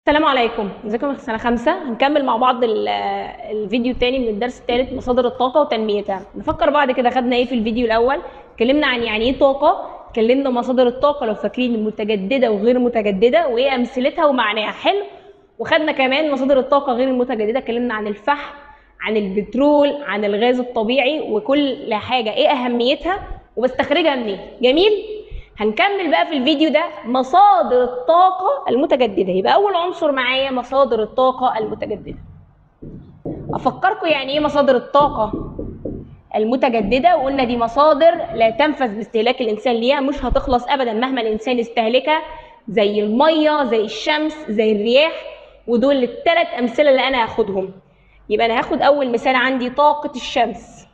السلام عليكم، ازيكم يا سنة خمسة؟ هنكمل مع بعض الفيديو التاني من الدرس الثالث، مصادر الطاقة وتنميتها. نفكر بعد كده خدنا ايه في الفيديو الأول؟ اتكلمنا عن يعني ايه طاقة، اتكلمنا مصادر الطاقة لو فاكرين المتجددة وغير متجددة وايه أمثلتها ومعناها. حلو. وخدنا كمان مصادر الطاقة غير المتجددة، اتكلمنا عن الفحم، عن البترول، عن الغاز الطبيعي وكل حاجة ايه أهميتها وبستخرجها منين. جميل؟ هنكمل بقى في الفيديو ده مصادر الطاقة المتجددة. يبقى أول عنصر معايا مصادر الطاقة المتجددة. أفكركم يعني إيه مصادر الطاقة المتجددة، وقلنا دي مصادر لا تنفذ باستهلاك الإنسان ليها، مش هتخلص أبدا مهما الإنسان استهلكها، زي المية، زي الشمس، زي الرياح. ودول الثلاث أمثلة اللي أنا هاخدهم. يبقى أنا هاخد أول مثال عندي طاقة الشمس.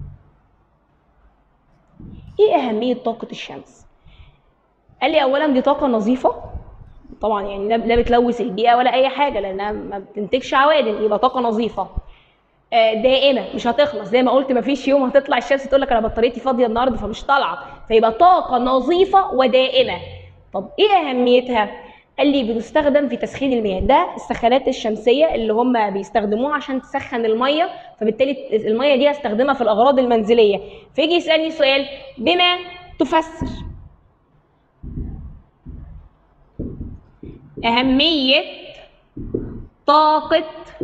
إيه أهمية طاقة الشمس؟ قال لي اولا دي طاقه نظيفه، طبعا يعني لا بتلوث البيئه ولا اي حاجه لانها ما بتنتجش عوادم، يبقى طاقه نظيفه دائمه مش هتخلص. زي ما قلت ما فيش يوم هتطلع الشمس تقول لك انا بطاريتي فاضيه النهارده فمش طالعه، فيبقى طاقه نظيفه ودائمه. طب ايه اهميتها؟ قال لي بتستخدم في تسخين المياه. ده السخانات الشمسيه اللي هم بيستخدموها عشان تسخن الميه، فبالتالي الميه دي هستخدمها في الاغراض المنزليه. فيجي يسالني سؤال بما تفسر أهمية طاقة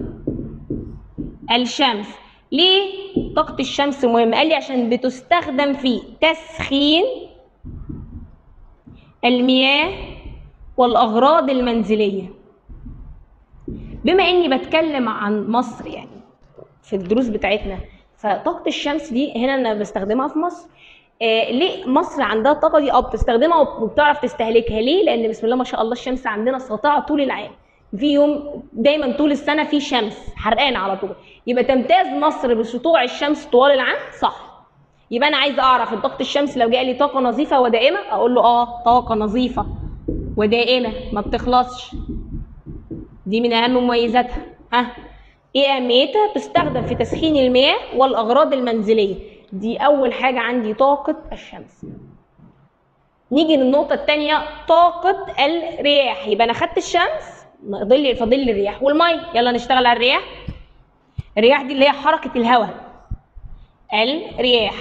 الشمس. ليه طاقة الشمس مهمة؟ قال لي عشان بتستخدم في تسخين المياه والأغراض المنزلية. بما إني بتكلم عن مصر يعني في الدروس بتاعتنا، فطاقة الشمس دي هنا أنا بستخدمها في مصر. ليه مصر عندها الطاقه دي؟ بتستخدمها وبتعرف تستهلكها. ليه؟ لان بسم الله ما شاء الله الشمس عندنا ساطعه طول العام، في يوم دايما طول السنه في شمس حرقانه على طول. يبقى تمتاز مصر بسطوع الشمس طوال العام، صح؟ يبقى انا عايزه اعرف طاقه الشمس لو جاء لي طاقه نظيفه ودائمه اقول له طاقه نظيفه ودائمه ما بتخلصش، دي من اهم مميزاتها. ايه اهميتها؟ تستخدم في تسخين المياه والاغراض المنزليه. دي اول حاجه عندي طاقه الشمس. نيجي للنقطه الثانيه طاقه الرياح. يبقى انا خدت الشمس، فاضل لي الرياح والميه. يلا نشتغل على الرياح. الرياح دي اللي هي حركه الهواء. الرياح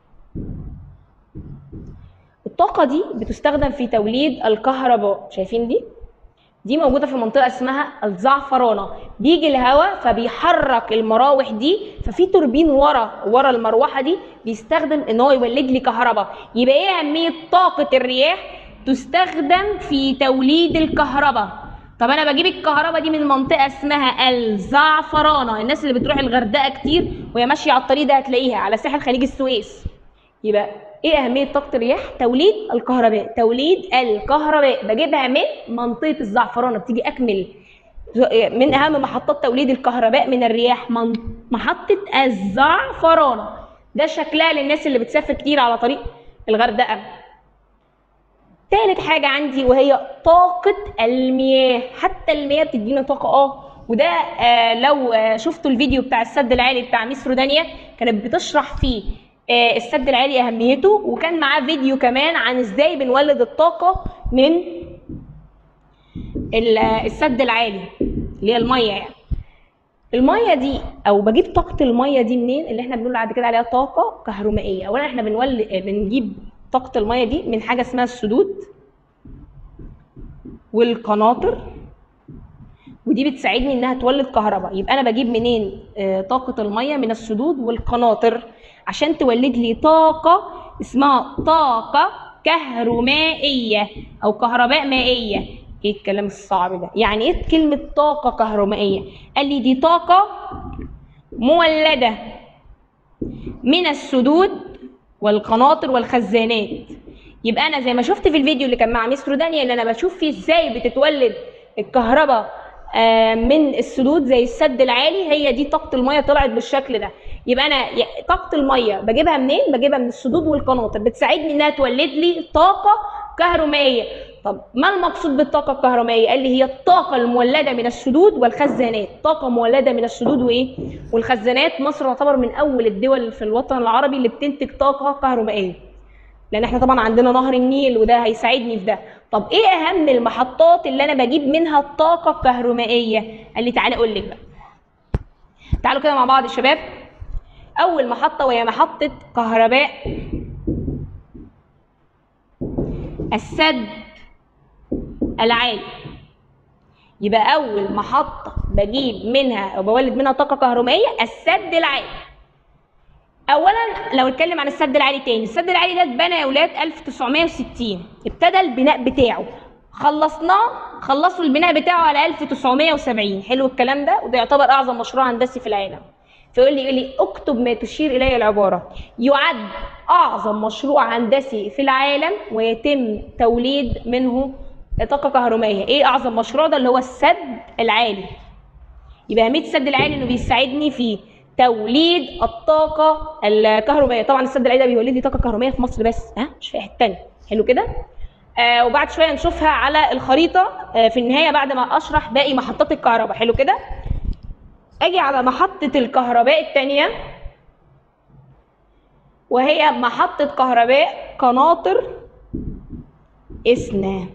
الطاقه دي بتستخدم في توليد الكهرباء. شايفين دي موجوده في منطقه اسمها الزعفرانه. بيجي الهواء فبيحرك المراوح دي، ففي توربين ورا المروحه دي بيستخدم ان هو يولد لي كهرباء. يبقى ايه اهميه طاقه الرياح؟ تستخدم في توليد الكهرباء. طب انا بجيب الكهرباء دي من منطقه اسمها الزعفرانه. الناس اللي بتروح الغردقه كتير وهي ماشيه على الطريق ده هتلاقيها على ساحل خليج السويس. يبقى ايه اهميه طاقه الرياح؟ توليد الكهرباء. توليد الكهرباء بجيبها من منطقه الزعفرانه. بتيجي اكمل من اهم محطات توليد الكهرباء من الرياح محطه الزعفرانه. ده شكلها للناس اللي بتسافر كتير على طريق الغردقه. ثالث حاجه عندي وهي طاقه المياه. حتى المياه بتدينا طاقه. وده لو شفتوا الفيديو بتاع السد العالي بتاع ميس رودانيا كانت بتشرح فيه السد العالي اهميته، وكان معاه فيديو كمان عن ازاي بنولد الطاقه من السد العالي اللي هي الميه. يعني الميه دي او بجيب طاقه الميه دي منين؟ اللي احنا بنقول بعد كده عليها طاقه كهرومائيه. اولا احنا بنجيب طاقه الميه دي من حاجه اسمها السدود والقناطر، ودي بتساعدني انها تولد كهرباء. يبقى انا بجيب منين طاقه الميه؟ من السدود والقناطر عشان تولد لي طاقه اسمها طاقه كهرومائيه او كهرباء مائيه. ايه الكلام الصعب ده؟ يعني ايه كلمه طاقه كهرومائيه؟ قال لي دي طاقه مولده من السدود والقناطر والخزانات. يبقى انا زي ما شفت في الفيديو اللي كان مع ميس رودانيا اللي انا بشوف فيه ازاي بتتولد الكهرباء من السدود زي السد العالي، هي دي طاقه الميه طلعت بالشكل ده. يبقى انا طاقه الميه بجيبها منين؟ بجيبها من السدود والقناطر، بتساعدني انها تولد لي طاقه كهرومائيه. طب ما المقصود بالطاقه الكهرومائيه؟ قال لي هي الطاقه المولده من السدود والخزانات. طاقه مولده من السدود وايه؟ والخزانات. مصر تعتبر من اول الدول في الوطن العربي اللي بتنتج طاقه كهرومائيه. لان احنا طبعا عندنا نهر النيل وده هيساعدني في ده. طب ايه اهم المحطات اللي انا بجيب منها الطاقه الكهرومائيه؟ قال لي تعالى اقول لك بقى. تعالوا كده مع بعض يا شباب. اول محطه وهي محطه كهرباء السد العالي. يبقى اول محطه بجيب منها او بولد منها طاقه كهرومائيه السد العالي. اولا لو نتكلم عن السد العالي تاني، السد العالي ده اتبنى يا اولاد 1960، ابتدى البناء بتاعه، خلصوا البناء بتاعه على 1970. حلو الكلام ده، وده يعتبر اعظم مشروع هندسي في العالم. فيقول لي اكتب ما تشير اليه العباره. يعد اعظم مشروع هندسي في العالم ويتم توليد منه طاقه كهرومائيه. ايه اعظم مشروع ده؟ اللي هو السد العالي. يبقى اهميه السد العالي انه بيساعدني في توليد الطاقه الكهرومائيه. طبعا السد العالي ده بيولد لي طاقه كهرومائيه في مصر بس، مش في حته ثانيه. حلو كده. وبعد شويه نشوفها على الخريطه في النهايه بعد ما اشرح باقي محطات الكهرباء. حلو كده. اجي على محطه الكهرباء الثانيه وهي محطه كهرباء قناطر إسنا.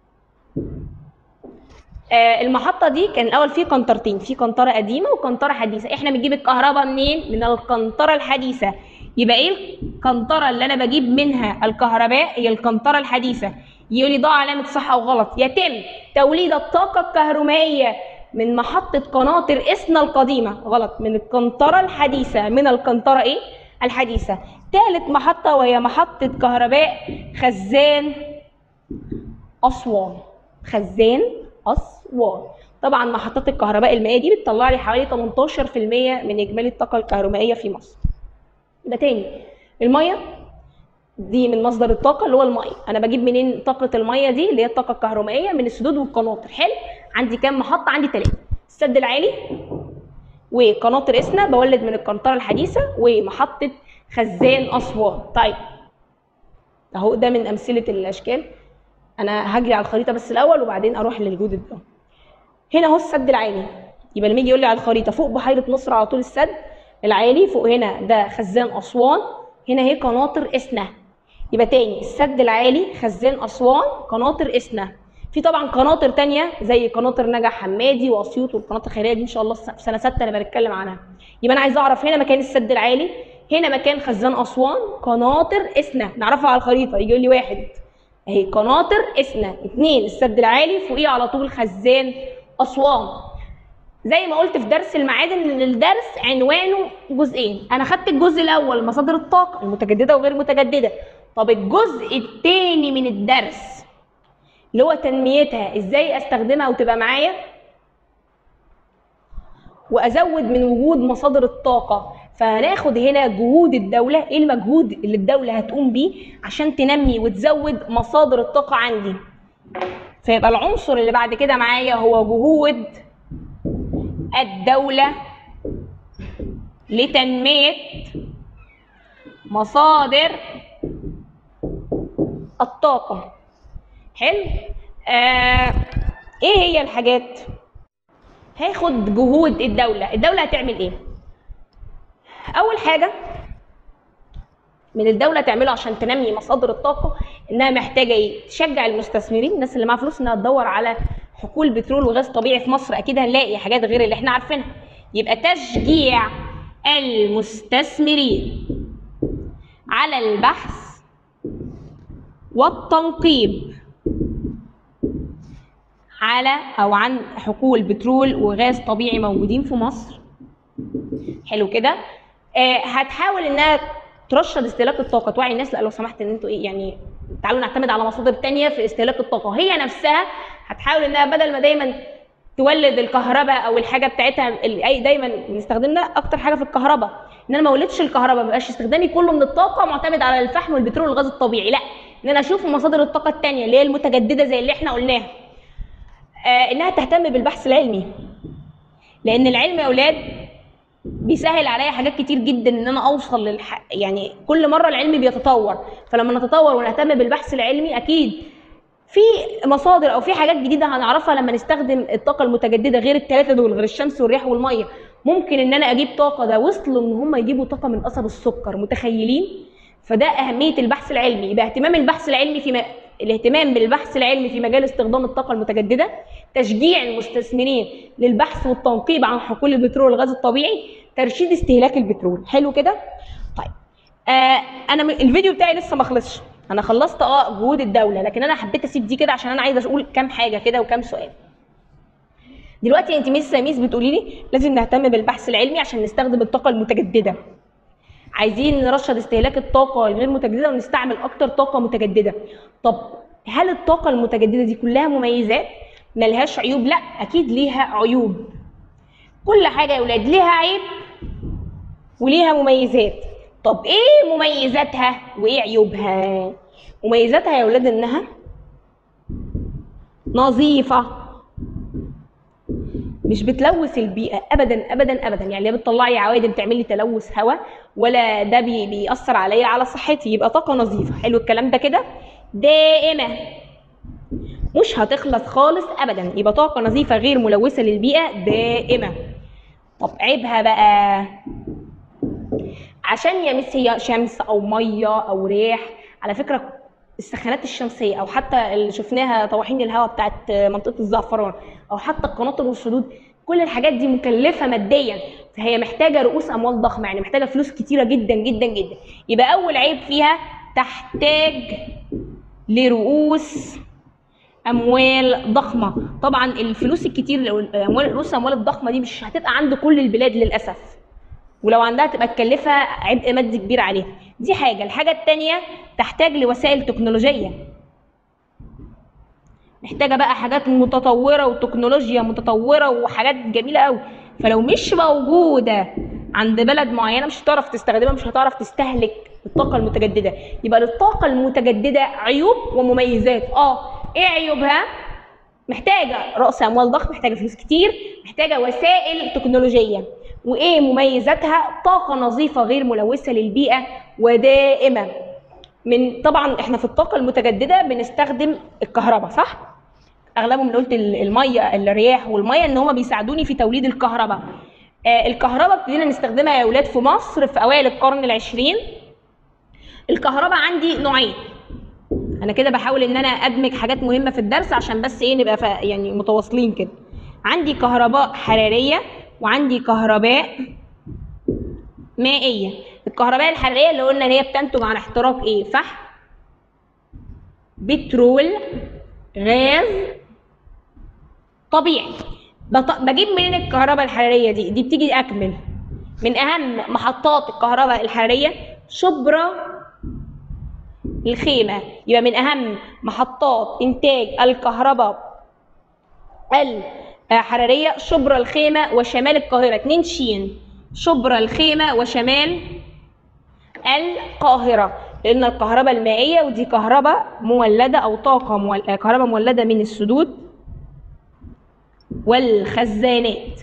المحطة دي كان الأول في قنطرتين، في قنطرة قديمة وقنطرة حديثة. إحنا بنجيب الكهرباء منين؟ من القنطرة الحديثة. يبقى إيه القنطرة اللي أنا بجيب منها الكهرباء؟ هي القنطرة الحديثة. يقول لي ده علامة صح أو غلط. يتم توليد الطاقة الكهرومائية من محطة قناطر إسنا القديمة. غلط، من القنطرة الحديثة. من القنطرة إيه؟ الحديثة. ثالث محطة وهي محطة كهرباء خزان أسوان. خزان أسوان. طبعا محطات الكهرباء المائية دي بتطلع لي حوالي 18% من إجمالي الطاقة الكهرومائية في مصر. يبقى تاني، المية دي من مصدر الطاقة اللي هو المية. أنا بجيب منين طاقة المية دي اللي هي الطاقة الكهرومائية؟ من السدود والقناطر. حلو. عندي كام محطة؟ عندي 3. السد العالي وقناطر إسنا بولد من القنطرة الحديثة ومحطة خزان أسوان. طيب أهو ده من أمثلة الأشكال. انا هجري على الخريطه بس الاول وبعدين اروح للجودة ده. هنا اهو السد العالي. يبقى لما يجي يقول لي على الخريطه فوق بحيره نصر على طول السد العالي، فوق هنا ده خزان اسوان، هنا هي قناطر إسنا. يبقى تاني السد العالي، خزان اسوان، قناطر إسنا. في طبعا قناطر تانية زي قناطر نجع حمادي واسيوط والقناطر الخيريه دي ان شاء الله في سنه 6 انا بنتكلم عنها. يبقى انا عايزه اعرف هنا مكان السد العالي، هنا مكان خزان اسوان، قناطر إسنا. نعرفها على الخريطه. يجي يقول لي 1 اهي قناطر إسنا، 2 السد العالي، فوقيه على طول خزان أسوان. زي ما قلت في درس المعادن ان الدرس عنوانه جزئين. انا خدت الجزء الاول مصادر الطاقه المتجدده وغير متجدده. طب الجزء الثاني من الدرس اللي هو تنميتها، ازاي استخدمها وتبقى معايا وازود من وجود مصادر الطاقه. فهناخد هنا جهود الدوله، ايه المجهود اللي الدوله هتقوم بيه عشان تنمي وتزود مصادر الطاقه عندي. فيبقى العنصر اللي بعد كده معايا هو جهود الدوله لتنميه مصادر الطاقه. حلو. ايه هي الحاجات؟ هاخد جهود الدوله هتعمل ايه؟ اول حاجه من الدوله تعمله عشان تنمي مصادر الطاقه انها محتاجه تشجع المستثمرين، الناس اللي معاها فلوس، انها تدور على حقول بترول وغاز طبيعي في مصر. اكيد هنلاقي حاجات غير اللي احنا عارفينها. يبقى تشجيع المستثمرين على البحث والتنقيب على او عن حقول بترول وغاز طبيعي موجودين في مصر. حلو كده. هتحاول انها ترشد استهلاك الطاقه، توعي الناس لا لو سمحت ان انتوا ايه يعني تعالوا نعتمد على مصادر تانية في استهلاك الطاقه. هي نفسها هتحاول انها بدل ما دايما تولد الكهرباء او الحاجه بتاعتها اي دايما بنستخدمنا اكتر حاجه في الكهرباء، ان انا ما اولدش الكهرباء، ما يبقاش استخدامي كله من الطاقه معتمد على الفحم والبترول والغاز الطبيعي، لا، ان انا اشوف مصادر الطاقه الثانيه اللي هي المتجدده زي اللي احنا قلناها. انها تهتم بالبحث العلمي، لان العلم يا اولاد بيسهل عليا حاجات كتير جدا ان انا اوصل يعني كل مره العلم بيتطور، فلما نتطور ونهتم بالبحث العلمي اكيد في مصادر او في حاجات جديده هنعرفها لما نستخدم الطاقه المتجدده غير الثلاثه دول، غير الشمس والرياح والميه. ممكن ان انا اجيب طاقه، ده وصلوا ان هم يجيبوا طاقه من قصب السكر، متخيلين؟ فده اهميه البحث العلمي. يبقى الاهتمام بالبحث العلمي في مجال استخدام الطاقه المتجدده، تشجيع المستثمرين للبحث والتنقيب عن حقول البترول والغاز الطبيعي، ترشيد استهلاك البترول. حلو كده؟ طيب انا الفيديو بتاعي لسه ما خلصش، انا خلصت جهود الدوله، لكن انا حبيت اسيب دي كده عشان انا عايزه اقول كام حاجه كده وكام سؤال. دلوقتي انت ميس بتقولي لي لازم نهتم بالبحث العلمي عشان نستخدم الطاقه المتجدده، عايزين نرشد استهلاك الطاقه الغير متجدده ونستعمل اكتر طاقه متجدده. طب هل الطاقه المتجدده دي كلها مميزات؟ ملهاش عيوب؟ لا، اكيد ليها عيوب. كل حاجه يا ولاد ليها عيب وليها مميزات. طب ايه مميزاتها وايه عيوبها؟ مميزاتها يا ولاد انها نظيفه، مش بتلوث البيئه ابدا ابدا ابدا، يعني لا بتطلعي عوادم تعمل لي تلوث هواء ولا ده بيأثر عليا على صحتي. يبقى طاقه نظيفه. حلو الكلام ده كده؟ دائمه، مش هتخلص خالص ابدا. يبقى طاقه نظيفه غير ملوثه للبيئه دائمه. طب عيبها بقى، عشان يا مس هي شمس او ميه او رياح. على فكره السخانات الشمسيه او حتى اللي شفناها طواحين الهواء بتاعت منطقه الزعفران او حتى القناطر والسدود، كل الحاجات دي مكلفه ماديا، فهي محتاجه رؤوس اموال ضخمه، يعني محتاجه فلوس كتيره جدا جدا جدا. يبقى اول عيب فيها تحتاج لرؤوس اموال ضخمه. طبعا الفلوس الكتير، رؤوس الاموال الضخمه دي مش هتبقى عند كل البلاد للاسف، ولو عندها تبقى تكلفها عبء مادي كبير عليها. دي حاجه. الحاجه الثانيه تحتاج لوسائل تكنولوجيه، محتاجه بقى حاجات متطوره وتكنولوجيا متطوره وحاجات جميله قوي، فلو مش موجوده عند بلد معينه مش هتعرف تستخدمها، مش هتعرف تستهلك الطاقه المتجدده. يبقى للطاقه المتجدده عيوب ومميزات. ايه عيوبها؟ محتاجه راس اموال ضخم، محتاجه فلوس كتير، محتاجه وسائل تكنولوجيه. وايه مميزاتها؟ طاقه نظيفه غير ملوثه للبيئه ودائمه. طبعا احنا في الطاقه المتجدده بنستخدم الكهرباء، صح؟ اغلبهم اللي قلت الميه، الرياح والميه، ان هم بيساعدوني في توليد الكهرباء. الكهرباء ابتدينا نستخدمها يا اولاد في مصر في اوائل القرن العشرين. الكهرباء عندي نوعين، انا كده بحاول ان انا ادمج حاجات مهمه في الدرس عشان بس ايه نبقى يعني متواصلين كده. عندي كهرباء حراريه وعندي كهرباء مائيه. الكهرباء الحراريه اللي قلنا ان هي بتنتج عن احتراق ايه؟ فحم، بترول، غاز طبيعي. بجيب منين الكهرباء الحراريه دي؟ دي بتيجي اكمل من اهم محطات الكهرباء الحراريه شبرا الخيمه. يبقى من اهم محطات انتاج الكهرباء الحراريه شبرا الخيمه وشمال القاهره. 2 شين، شبرا الخيمه وشمال القاهره، لان الكهرباء المائيه ودي كهرباء مولده او طاقه كهرباء مولده من السدود والخزانات.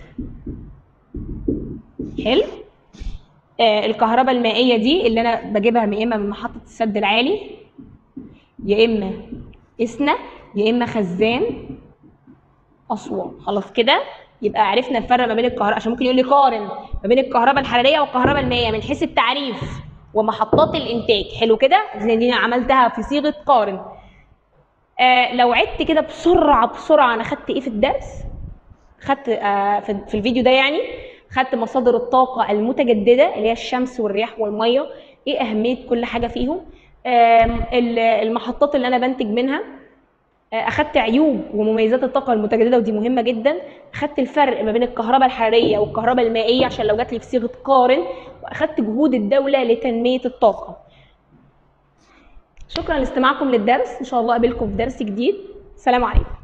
حلو. الكهرباء المائيه دي اللي انا بجيبها يا اما من محطه السد العالي، يا اما اسنا، يا اما خزان اسوان. خلاص كده يبقى عرفنا الفرق ما بين الكهرباء، عشان ممكن يقول لي قارن ما بين الكهرباء الحراريه والكهرباء المائيه من حيث التعريف ومحطات الانتاج. حلو كده، دي عملتها في صيغه قارن. لو عدت كده بسرعه انا خدت ايه في الدرس؟ خدت في الفيديو ده يعني خدت مصادر الطاقه المتجدده اللي هي الشمس والرياح والميه، ايه اهميه كل حاجه فيهم، المحطات اللي انا بنتج منها، اخدت عيوب ومميزات الطاقه المتجدده ودي مهمه جدا، اخدت الفرق ما بين الكهرباء الحراريه والكهرباء المائيه عشان لو جات لي في صيغه قارن، واخدت جهود الدوله لتنميه الطاقه. شكرا لاستماعكم للدرس، ان شاء الله اقابلكم في درس جديد. سلام عليكم.